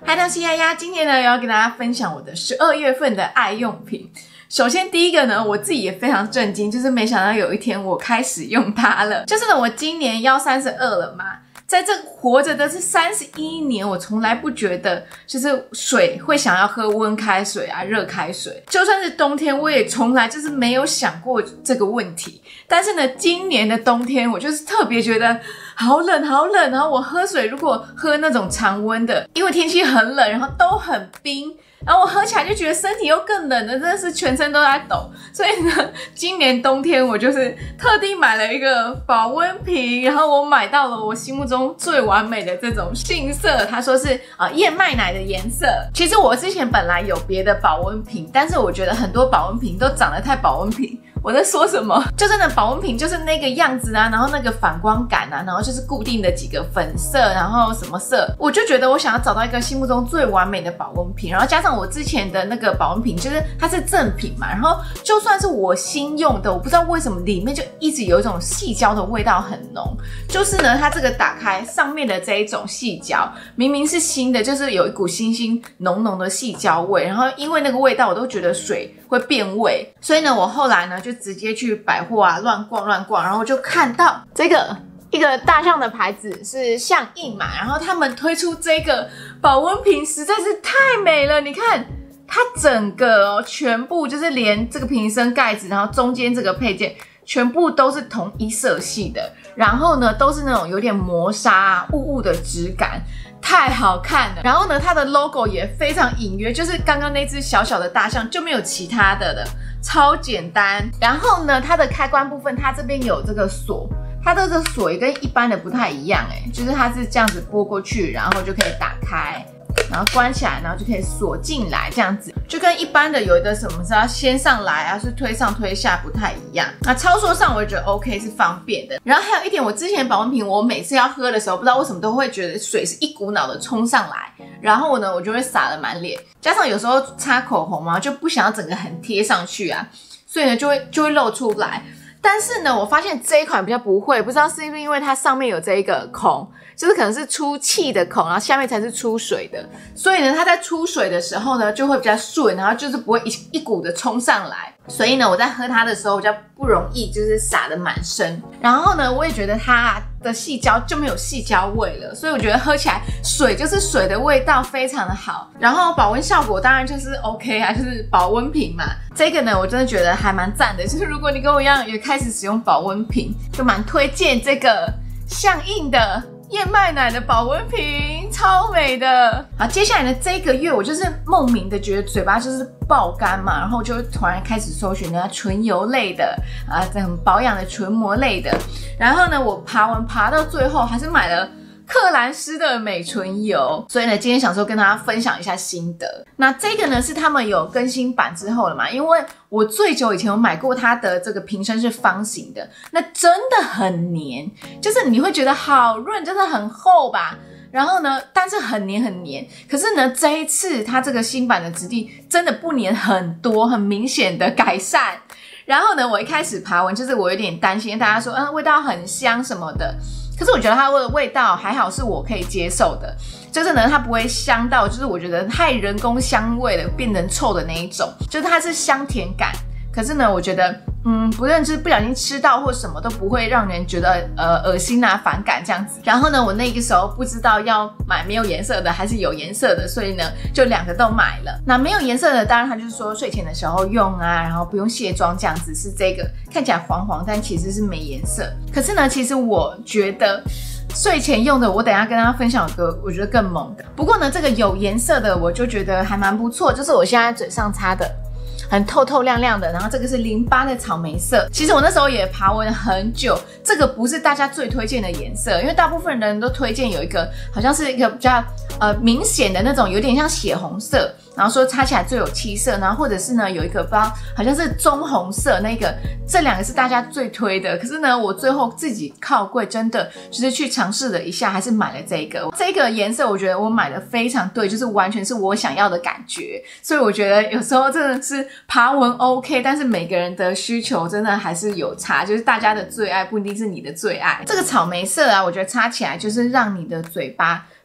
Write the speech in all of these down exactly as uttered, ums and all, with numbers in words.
嗨，我是丫丫，今天呢要跟大家分享我的十二月份的爱用品。首先第一个呢，我自己也非常震惊，就是没想到有一天我开始用它了。就是呢，我今年要三十二了嘛，在这活着的这三十一年，我从来不觉得就是水会想要喝温开水啊、热开水，就算是冬天，我也从来就是没有想过这个问题。但是呢，今年的冬天，我就是特别觉得好冷好冷，然后我喝水如果喝那种常温的，因为天气很冷，然后都很冰。然后我喝起来就觉得身体又更冷了，真的是全身都在抖。所以呢，今年冬天我就是特地买了一个保温瓶，然后我买到了我心目中最完美的这种杏色，他说是呃燕麦奶的颜色。其实我之前本来有别的保温瓶，但是我觉得很多保温瓶都长得太保温瓶。我在说什么？就真的保温瓶就是那个样子啊，然后那个反光感啊，然后就是固定的几个粉色，然后什么色，我就觉得我想要找到一个心目中最完美的保温瓶，然后加上我之前的那个保温瓶，就是它是正品嘛，然后就算是我新用的，我不知道为什么里面就一直有一种矽胶的味道很浓，就是呢，它这个打开上面的这一种矽胶，明明是新的，就是有一股新新浓浓的矽胶味，然后因为那个味道，我都觉得水会变味，所以呢，我后来呢就直接去百货啊乱逛乱逛，然后就看到这个一个大象的牌子是象印嘛，然后他们推出这个保温瓶实在是太美了，你看它整个哦全部就是连这个瓶身盖子，然后中间这个配件全部都是同一色系的，然后呢都是那种有点磨砂啊雾雾的质感。太好看了，然后呢，它的 logo 也非常隐约，就是刚刚那只小小的大象就没有其他的了，超简单。然后呢，它的开关部分，它这边有这个锁，它的这个锁也跟一般的不太一样，哎，就是它是这样子拨过去，然后就可以打开，然后关起来，然后就可以锁进来，这样子就跟一般的有一个什么是要先上来啊，是推上推下不太一样。那操作上我也觉得 OK 是方便的。然后还有一点，我之前保温瓶我每次要喝的时候，不知道为什么都会觉得水是一股脑的冲上来，然后呢我就会洒了满脸，加上有时候擦口红嘛，就不想要整个很贴上去啊，所以呢就会就会露出来。但是呢，我发现这一款比较不会，不知道是不是因为它上面有这一个孔，就是可能是出气的孔，然后下面才是出水的，所以呢，它在出水的时候呢，就会比较顺，然后就是不会一一股的冲上来。所以呢，我在喝它的时候比较不容易就是洒得满身。然后呢，我也觉得它的矽胶就没有矽胶味了，所以我觉得喝起来水就是水的味道非常的好。然后保温效果当然就是 OK 啊，就是保温瓶嘛。这个呢，我真的觉得还蛮赞的。就是如果你跟我一样也开始使用保温瓶，就蛮推荐这个象印的燕麦奶的保温瓶，超美的。好，接下来呢，这个月我就是莫名的觉得嘴巴就是爆干嘛，然后就突然开始搜寻人家唇油类的啊，这种保养的唇膜类的。然后呢，我爬完爬到最后还是买了克兰诗的美唇油，所以呢，今天想说跟大家分享一下心得。那这个呢是他们有更新版之后了嘛？因为我最久以前有买过它的这个瓶身是方形的，那真的很黏，就是你会觉得好润，真的很厚吧。然后呢，但是很黏很黏。可是呢，这一次它这个新版的质地真的不黏很多，很明显的改善。然后呢，我一开始爬文就是我有点担心，大家说嗯味道很香什么的。可是我觉得它的味道还好，是我可以接受的，就是呢它不会香到就是我觉得太人工香味了变成臭的那一种，就是它是香甜感。可是呢我觉得嗯不论是不小心吃到或什么都不会让人觉得呃恶心啊反感这样子。然后呢我那个时候不知道要买没有颜色的还是有颜色的，所以呢就两个都买了。那没有颜色的当然它就是说睡前的时候用啊，然后不用卸妆这样子，是这个看起来黄黄但其实是没颜色。可是呢其实我觉得睡前用的我等一下跟大家分享一个我觉得更猛的。不过呢这个有颜色的我就觉得还蛮不错，就是我现在嘴上擦的很透透亮亮的，然后这个是零八的草莓色。其实我那时候也爬文很久，这个不是大家最推荐的颜色，因为大部分人都推荐有一个好像是一个比较呃明显的那种有点像血红色，然后说擦起来最有气色，然后或者是呢有一个不知道好像是棕红色那个，这两个是大家最推的。可是呢我最后自己靠柜真的就是去尝试了一下，还是买了这个。这个颜色我觉得我买的非常对，就是完全是我想要的感觉。所以我觉得有时候真的是爬文 OK， 但是每个人的需求真的还是有差，就是大家的最爱不一定是你的最爱。这个草莓色啊，我觉得擦起来就是让你的嘴巴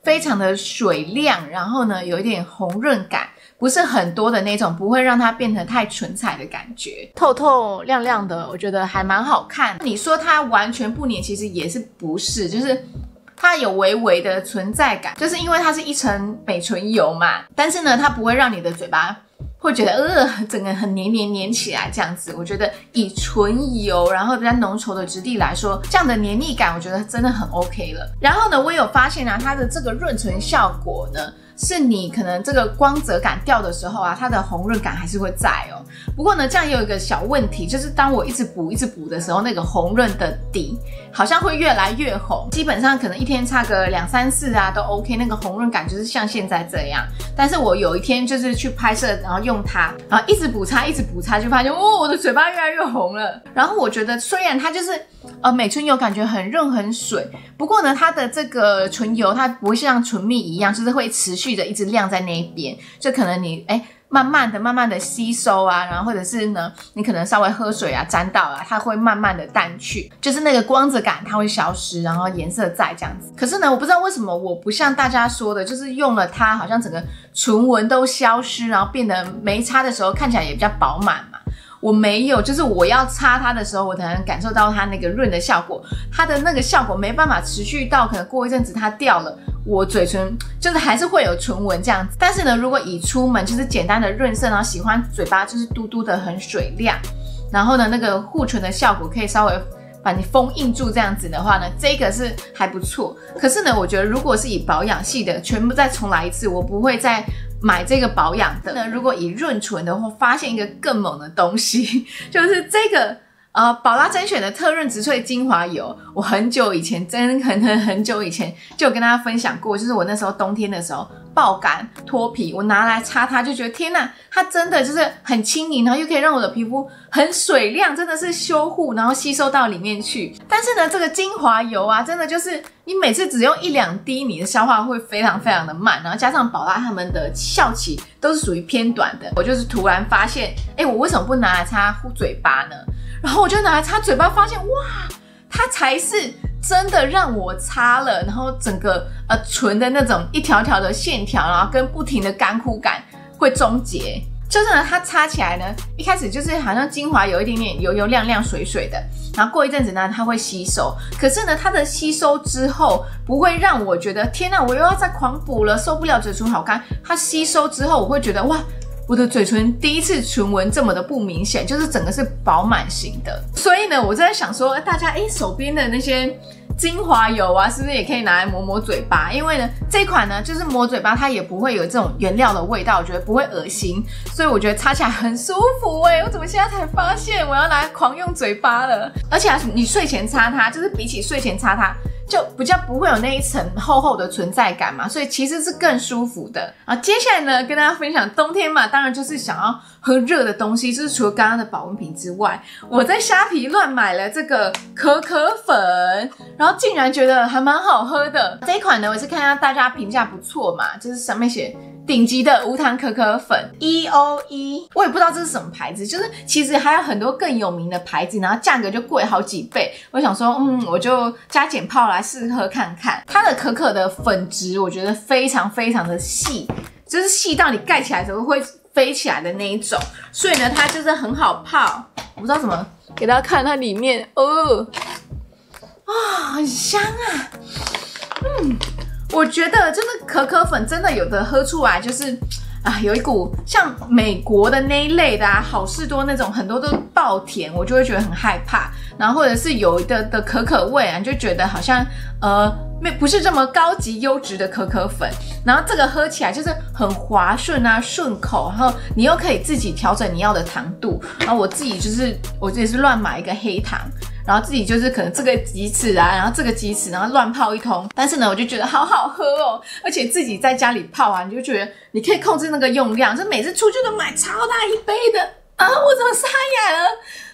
非常的水亮，然后呢有一点红润感，不是很多的那种，不会让它变成太唇彩的感觉，透透亮亮的，我觉得还蛮好看。你说它完全不黏，其实也是不是，就是它有微微的存在感，就是因为它是一层美唇油嘛，但是呢，它不会让你的嘴巴会觉得呃整个很黏黏黏起来这样子。我觉得以唇油然后比较浓稠的质地来说，这样的黏腻感我觉得真的很 OK 了。然后呢，我有发现啊，它的这个润唇效果呢，是你可能这个光泽感掉的时候啊，它的红润感还是会在哦。不过呢，这样也有一个小问题，就是当我一直补一直补的时候，那个红润的底好像会越来越红。基本上可能一天擦个两三次啊都 OK， 那个红润感就是像现在这样。但是我有一天就是去拍摄，然后用它，然后一直补擦一直补擦，就发现哦，我的嘴巴越来越红了。然后我觉得虽然它就是呃美唇油感觉很润很水，不过呢，它的这个唇油它不会像唇蜜一样，就是会持续的一直亮在那一边，就可能你哎慢慢的慢慢的吸收啊，然后或者是呢你可能稍微喝水啊沾到啊，它会慢慢的淡去，就是那个光泽感它会消失，然后颜色在这样子。可是呢，我不知道为什么我不像大家说的，就是用了它好像整个唇纹都消失，然后变得没擦的时候看起来也比较饱满嘛。我没有，就是我要擦它的时候，我才能感受到它那个润的效果，它的那个效果没办法持续到可能过一阵子它掉了，我嘴唇就是还是会有唇纹这样子。但是呢，如果以出门就是简单的润色，然后喜欢嘴巴就是嘟嘟的很水亮，然后呢那个护唇的效果可以稍微把你封印住这样子的话呢，这个是还不错。可是呢，我觉得如果是以保养系的，全部再重来一次，我不会再买这个保养的。那如果以润唇的话，发现一个更猛的东西，就是这个呃宝拉甄选的特润植萃精华油。我很久以前，真很很很久以前就有跟大家分享过，就是我那时候冬天的时候爆干脱皮，我拿来擦它就觉得天哪，它真的就是很轻盈，然后又可以让我的皮肤很水亮，真的是修护然后吸收到里面去。但是呢，这个精华油啊，真的就是你每次只用一两滴，你的消化会非常非常的慢，然后加上宝拉他们的效期都是属于偏短的。我就是突然发现，哎，我为什么不拿来擦护嘴巴呢？然后我就拿来擦嘴巴，发现哇，它才是真的让我擦了，然后整个呃唇的那种一条条的线条，然后跟不停的干枯感会终结。就是呢，它擦起来呢，一开始就是好像精华有一点点油油亮亮水水的，然后过一阵子呢，它会吸收。可是呢，它的吸收之后不会让我觉得天哪，我又要再狂补了，受不了，嘴唇好干。它吸收之后，我会觉得哇，我的嘴唇第一次唇纹这么的不明显，就是整个是饱满型的。所以呢，我在想说，大家哎手边的那些精华油啊，是不是也可以拿来抹抹嘴巴？因为呢，这款呢就是抹嘴巴，它也不会有这种原料的味道，我觉得不会恶心，所以我觉得擦起来很舒服哎、欸！我怎么现在才发现我要拿来狂用嘴巴了？而且啊，你睡前擦它，就是比起睡前擦它，就比较不会有那一层厚厚的存在感嘛，所以其实是更舒服的。啊，接下来呢，跟大家分享冬天嘛，当然就是想要喝热的东西，就是除了刚刚的保温瓶之外，我在虾皮乱买了这个可可粉，然后竟然觉得还蛮好喝的。这一款呢，我是看到大家评价不错嘛，就是上面写顶级的无糖可可粉 E O E， 我也不知道这是什么牌子，就是其实还有很多更有名的牌子，然后价格就贵好几倍。我想说，嗯，我就加减泡来试喝看看。它的可可的粉质，我觉得非常非常的细，就是细到你盖起来的时候会飞起来的那一种，所以呢，它就是很好泡。我不知道怎么给大家看它里面，哦，啊，很香啊，嗯。我觉得就是可可粉真的有的喝出来就是啊，有一股像美国的那一类的啊，好事多那种很多都爆甜，我就会觉得很害怕。然后或者是有的的可可味啊，你就觉得好像呃不是这么高级优质的可可粉。然后这个喝起来就是很滑顺啊，顺口，然后你又可以自己调整你要的糖度。然后我自己就是我自己是乱买一个黑糖。然后自己就是可能这个几匙啊，然后这个几匙，然后乱泡一通。但是呢，我就觉得好好喝哦，而且自己在家里泡啊，你就觉得你可以控制那个用量，就每次出去都买超大一杯的啊！我怎么沙哑了？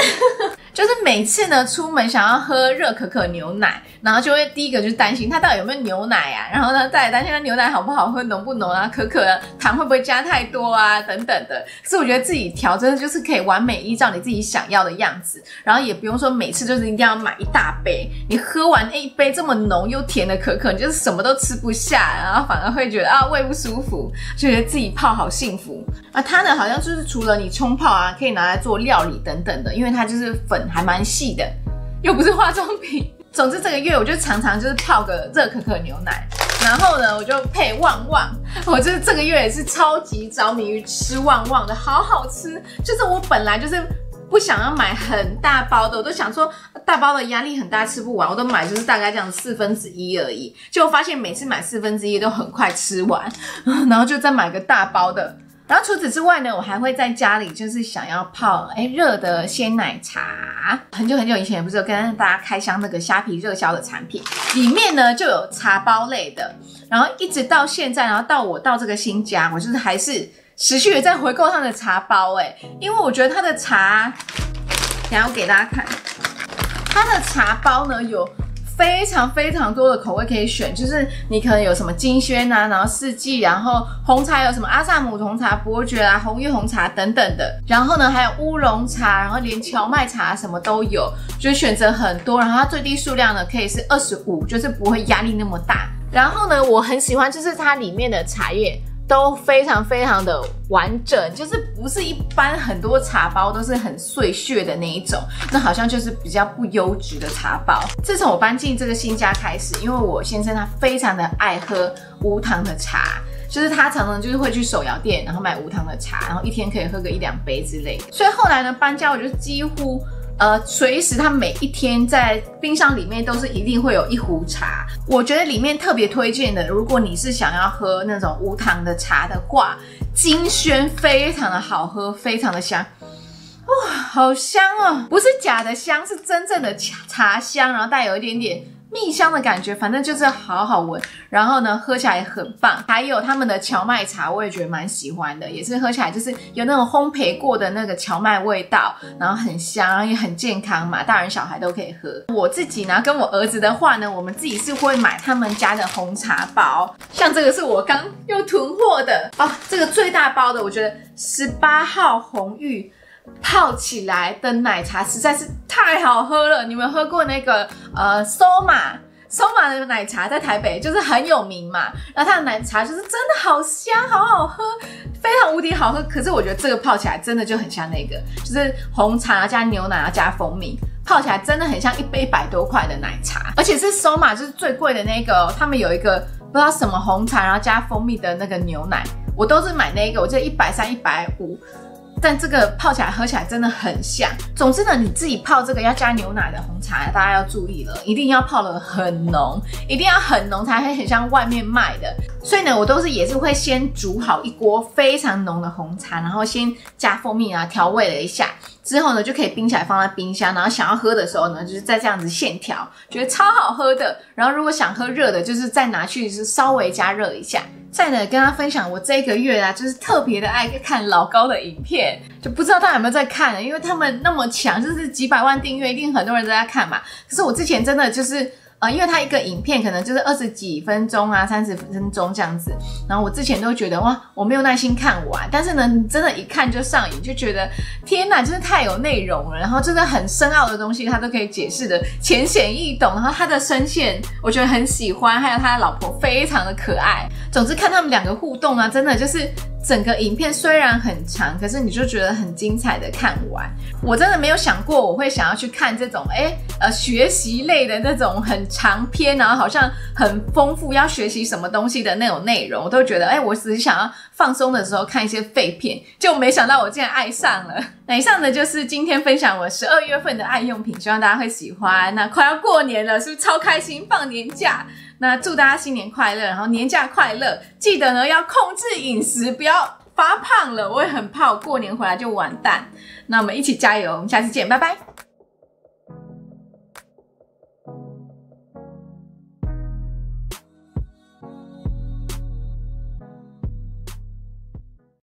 就是每次呢出门想要喝热可可牛奶，然后就会第一个就是担心它到底有没有牛奶啊，然后呢再来担心它牛奶好不好喝，浓不浓啊，可可的糖会不会加太多啊等等的。可是我觉得自己调真的就是可以完美依照你自己想要的样子，然后也不用说每次就是一定要买一大杯，你喝完一杯这么浓又甜的可可，你就是什么都吃不下，然后反而会觉得啊胃不舒服，就觉得自己泡好幸福。啊，它呢好像就是除了你冲泡啊，可以拿来做料理等等的，因为它就是粉还蛮细的，又不是化妆品。总之这个月我就常常就是泡个热可可牛奶，然后呢我就配旺旺，我就是这个月也是超级着迷于吃旺旺的，好好吃。就是我本来就是不想要买很大包的，我都想说大包的压力很大吃不完，我都买就是大概这样四分之一而已，结果发现每次买四分之一都很快吃完，然后就再买个大包的。然后除此之外呢，我还会在家里就是想要泡哎热的鲜奶茶。很久很久以前不是有跟大家开箱那个虾皮热销的产品，里面呢就有茶包类的，然后一直到现在，然后到我到这个新家，我就是还是持续的在回购它的茶包哎，因为我觉得它的茶，等一下我给大家看，它的茶包呢有非常非常多的口味可以选，就是你可能有什么金萱啊，然后四季，然后红茶有什么阿萨姆红茶、伯爵啊、红玉红茶等等的，然后呢还有乌龙茶，然后连荞麦茶什么都有，就是选择很多，然后它最低数量呢可以是二十五，就是不会压力那么大。然后呢我很喜欢就是它里面的茶叶都非常非常的完整，就是不是一般很多茶包都是很碎屑的那一种，那好像就是比较不优质的茶包。自从我搬进这个新家开始，因为我先生他非常的爱喝无糖的茶，就是他常常就是会去手摇店然后买无糖的茶，然后一天可以喝个一两杯之类的。所以后来呢搬家我就几乎呃，随时他每一天在冰箱里面都是一定会有一壶茶。我觉得里面特别推荐的，如果你是想要喝那种无糖的茶的话，金萱非常的好喝，非常的香。哇，好香哦！不是假的香，是真正的茶香，然后带有一点点蜜香的感觉，反正就是好好闻。然后呢，喝起来也很棒。还有他们的荞麦茶，我也觉得蛮喜欢的，也是喝起来就是有那种烘焙过的那个荞麦味道，然后很香，然后也很健康嘛，大人小孩都可以喝。我自己呢，跟我儿子的话呢，我们自己是会买他们家的红茶包，像这个是我刚又囤货的哦，这个最大包的，我觉得十八号红玉。泡起来的奶茶实在是太好喝了，你们喝过那个呃 Soma Soma 的奶茶在台北就是很有名嘛，然后它的奶茶就是真的好香，好好喝，非常无敌好喝。可是我觉得这个泡起来真的就很像那个，就是红茶加牛奶加蜂蜜，泡起来真的很像一杯一百多块的奶茶，而且是 Soma 就是最贵的那个，他们有一个不知道什么红茶然后加蜂蜜的那个牛奶，我都是买那个，我记得一百三、一百五。但这个泡起来喝起来真的很像。总之呢，你自己泡这个要加牛奶的红茶，大家要注意了，一定要泡得很浓，一定要很浓才会很像外面卖的。所以呢，我都是也是会先煮好一锅非常浓的红茶，然后先加蜂蜜啊调味了一下，之后呢就可以冰起来放在冰箱，然后想要喝的时候呢，就是再这样子现调，觉得超好喝的。然后如果想喝热的，就是再拿去就是稍微加热一下。再呢，跟大家分享我这个月啊，就是特别的爱看老高的影片，就不知道大家有没有在看呢？因为他们那么强，就是几百万订阅，一定很多人都在看嘛。可是我之前真的就是呃，因为他一个影片可能就是二十几分钟啊，三十分钟这样子，然后我之前都觉得哇，我没有耐心看完，但是呢，你真的一看就上瘾，就觉得天哪，就是太有内容了，然后真的很深奥的东西，他都可以解释的浅显易懂，然后他的声线我觉得很喜欢，还有他的老婆非常的可爱。总之看他们两个互动啊，真的就是整个影片虽然很长，可是你就觉得很精彩的看完。我真的没有想过我会想要去看这种哎呃学习类的那种很长篇，然后好像很丰富要学习什么东西的那种内容，我都觉得哎我只是想要放松的时候看一些废片，就没想到我竟然爱上了。那以上呢就是今天分享我十二月份的爱用品，希望大家会喜欢。那快要过年了，是不是超开心？放年假，那祝大家新年快乐，然后年假快乐，记得呢要控制饮食，不要发胖了，我也很怕我过年回来就完蛋。那我们一起加油，我们下次见，拜拜。